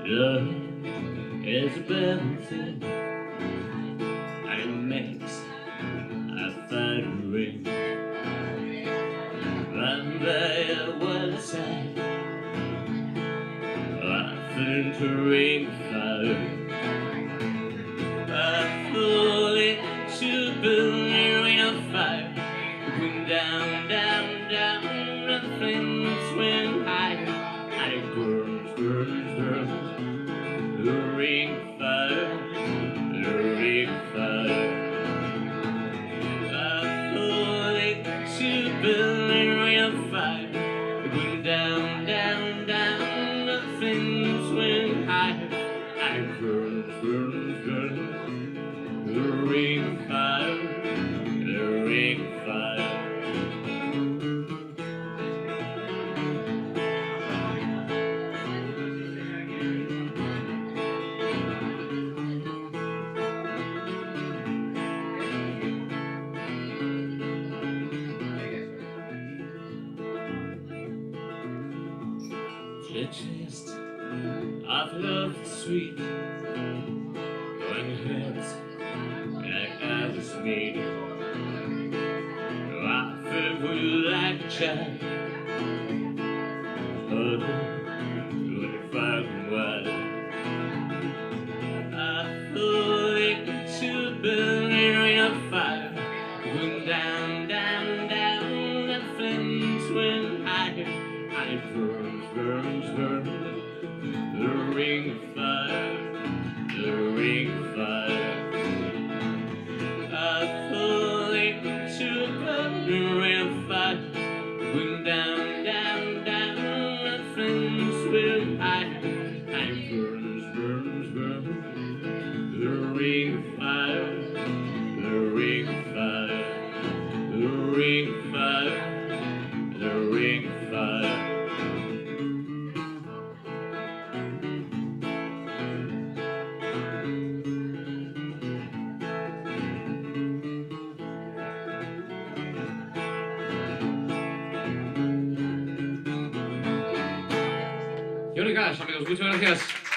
Love is a balancing, and it makes a fine ring. And there was I think to ring fire. I fully to burn on fire. Going down, down, down, and things went higher. And it burns, burns, burns. The ring fire, the ring fire. I fully to burn on fire. Going down, down, down, and things went higher. And it burns, burns, burns. The ring fire, the ring fire. The taste of love is sweet when it hurts like I was made. I feel for you like a child. Oh, when you find wild, I feel like to burn in a fire. Going down, down, down, and flames went higher. And it burns, burns, burns. The ring of fire, the ring of fire. I fully to burn the ring of fire. Going down, down, down, and flames will hide. And it burns, burns, burns. The ring of fire, the ring of fire, the ring of fire, the ring of fire. Y bueno, amigos, muchas gracias.